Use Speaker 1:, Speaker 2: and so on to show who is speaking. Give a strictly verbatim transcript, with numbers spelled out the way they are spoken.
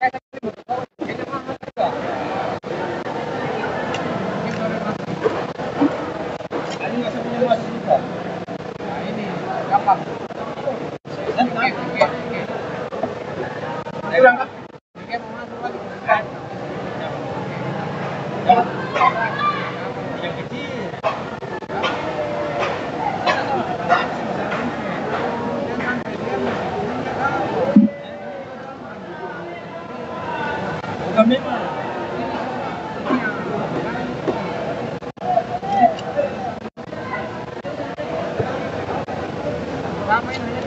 Speaker 1: Ini nggak usah punya masuk juga.
Speaker 2: Nah ini gampang.
Speaker 1: Dan
Speaker 2: Oke, oke, oke.
Speaker 1: saya berangkat.
Speaker 2: Oke, mau masuk lagi.
Speaker 1: Jangan. Yang kecil. Bukan memang.
Speaker 2: Ramai